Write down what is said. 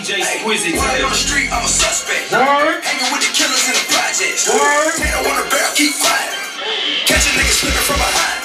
DJ Squizzy. Word on the street, I'm a suspect. Hanging with the killers in the projects. Tato on the barrel, keep quiet. Catch a nigga slipping from behind.